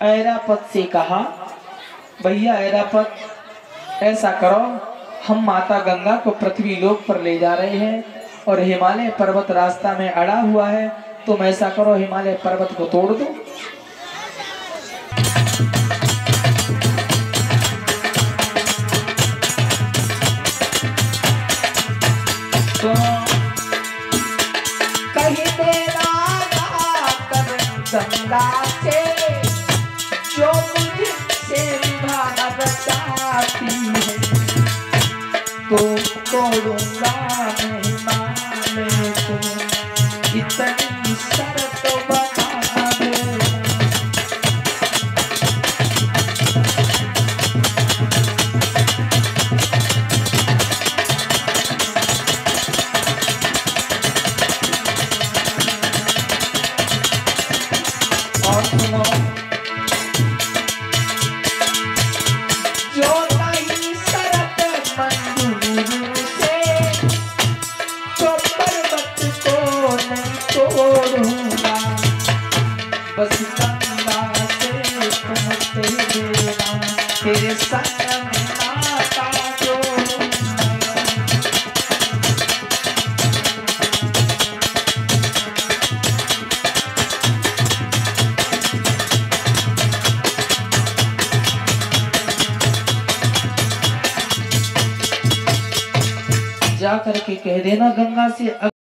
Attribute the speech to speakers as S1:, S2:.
S1: ऐरापत से कहा, भैया ऐरापत, ऐसा करो, हम माता गंगा को पृथ्वी लोक पर ले जा रहे हैं और हिमालय पर्वत रास्ता में अड़ा हुआ है, तुम ऐसा करो हिमालय पर्वत को तोड़ दो। तो कहीं मेरा कर गंगा से जो मुझसे निभाना चाहती है, तो तोड़ूंगा मैं हिमालय को, इतनी शर्त बता दे। और सुनो, जो नहीं शरत मंजूर से, तो पर्वत को नहीं तोड़ूंगा, बस गंगा से तुमसे देना, तेरे संग में नाता जोड़ूंगा। जा करके कह देना गंगा से।